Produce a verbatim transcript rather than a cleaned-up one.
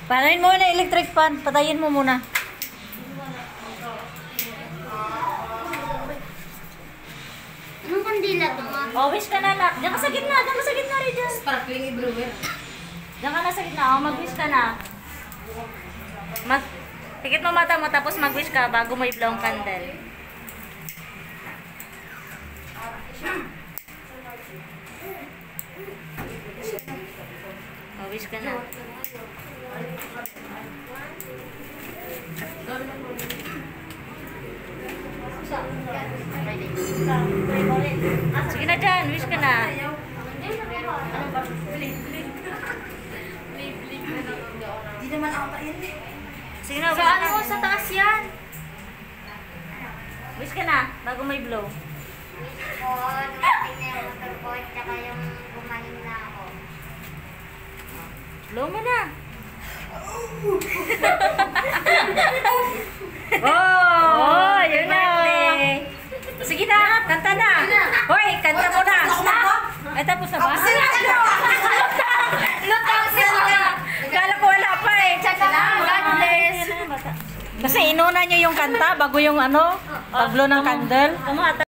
Panayin mo na electric fan. Patayin mo muna. Anong kandila to, ma? Oh, wish ka na na. Diyan ka sa gitna. Diyan ka sa gitna rin dyan. Sparkling everywhere. Diyan ka na sa gitna. Oh, mag-wish ka na. Mag... Pikit mo mata mo tapos mag-wish ka bago mo i-blow ang candle. Oh, wish ka na. Sige na dyan, wish ka na. Di naman ako pa yun. Sige na, wish Saan ka mo? na. Sa taas yan. Wish ka na, bago may blow. Wish ko, dumating na yung motor ko at saka yung gumaling na ako. Blow mo na. Oh, yun na. Sige na, kanta na. Hoy, kanta mo na. Ay, tapos na ba? Kala ko wala pa eh. God bless. Kasi inuna niyo yung kanta bago yung ano, pag-blow ng candle.